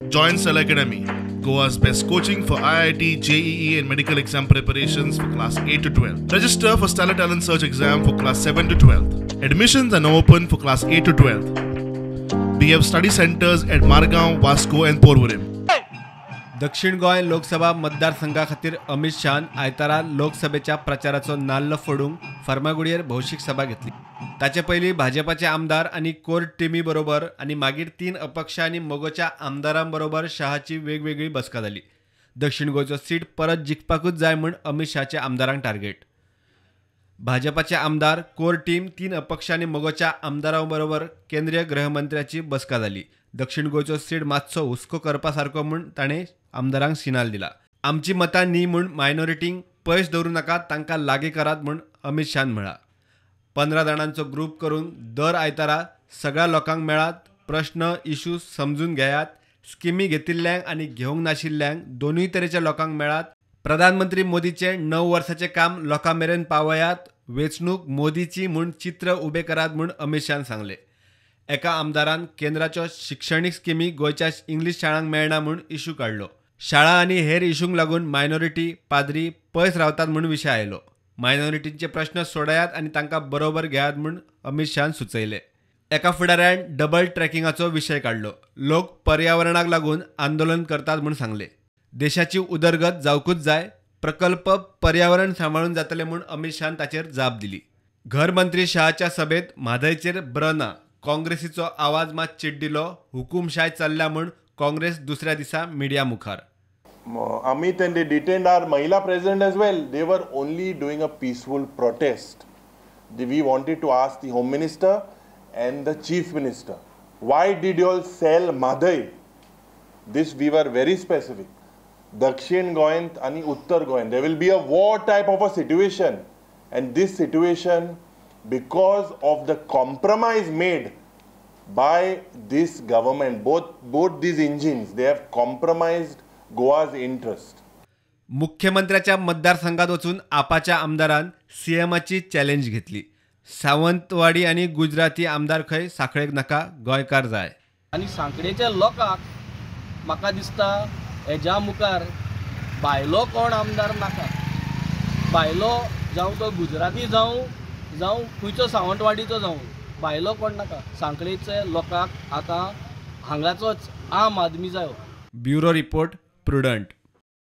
Join Cell Academy, Goa's best coaching for IIT, JEE and medical exam preparations for class 8 to 12. Register for Stellar Talent Search exam for class 7 to 12. Admissions are now open for class 8 to 12. We have study centers at Margaon, Vasco and Porvorim. दक्षिण गोंय लोकसभा मतदारसंघा खातीर अमित शान आयतारा लोकसभेच्या प्रचाराचो नाल्ल फोडूंक फर्मागुडयेर भौशीक सभा घेतली। ताचे पयलीं भाजपाचे आमदार आनी कोर टिमी बरोबर आनी मागीर 3 अपक्ष आनी मोगोच्या आमदारां बरोबर शहाची वेगवेगळी बसका जाली। दक्षिण गोंयचो सीट परत जिखपाकूच जाय म्हूण अमित शाहच्या आमदारांक टार्गेट। भाजपाचे आमदार कोर टीम 3 अपक्ष आनी मोगोच्या आमदारां बरोबर केंद्रीय गृहमंत्र्याची बसका जाली। दक्षिण गोंयचो सीट मातसो हुस्को करपा सारको म्हूण ताणें आमदारांक सिनाल दिला। आमची मतां न्ही म्हूण मायनॉरिटींक पयस दवरूं नाकात, तांकां लागीं करात म्हूण अमित शान म्हळां। 15 जाणांचो ग्रूप करून दर आयतारा सगळ्या लोकांक मेळात, प्रश्न इश्यू समजून घेयात, स्किमी घेतिल्ल्यांक आनी घेवंक नाशिल्ल्यांक दोनूय तरेच्या लोकांक मेळात। प्रधानमंत्री मोदीचे 9 वर्सांचें काम लोकां मेरेन पावयात, वेंचणूक मोदीची म्हूण चित्र उबें करात म्हूण अमित शान सांगलें। एका आमदारान केंद्राच्यो शिक्षणीक स्किमी गोंयच्या इंग्लीश शाळांक मेळना म्हूण इश्यू काडलो। शाळा आनी हेर इश्यूंक लागून मायनॉरिटी पाद्री पयस रावतात म्हूण विशय आयलो। मायनॉरिटींचे प्रश्न सोडयात आनी तांकां बरोबर घेयात म्हूण अमित शान सुचयलें। एका फुडाऱ्यान डबल ट्रॅकिंगाचो विशय काडलो। लोक पर्यावरणाक लागून आंदोलन करतात म्हूण सांगलें। देशाची उदरगत जावकूच जाय, प्रकल्प पर्यावरण सांबाळून जातले म्हूण अमित शान ताचेर जाप दिली। घर मंत्री शहाच्या सभेत म्हादयचेर ब्रना काँग्रेसीचो आवाज मात चिड्डिलो, हुकुमशाय चल्ल्या म्हूण काँग्रेस दुसऱ्या दिसा मिडिया मुखार। Amit and they detained our Mahila president as well. They were only doing a peaceful protest. We wanted to ask the Home Minister and the Chief Minister, why did you all sell Madhai? This we were very specific. Dakshin Goan and Uttar Goan. There will be a war type of a situation. And this situation, because of the compromise made by this government, both these engines, they have compromised Goa's interest. मुख्यमंत्र्याच्या मतदारसंघात वचून आपाच्या आमदारान सीएमाची challenge घेतली। सावंतवाडी आनी गुजराती आमदार खंय साखळेक नाका, गोंयकार जाय। आनी सांकडेच्या लोकांक म्हाका दिसता हेज्या मुखार भायलो कोण आमदार नाका। भायलो जावं तो गुजराती जावं खंयचो सावंतवाडीचो जावं, भायलो कोण नाका। सांकडेच्या लोकांक आतां हांगाचोच आम आदमी जायो। Bureau report prudent.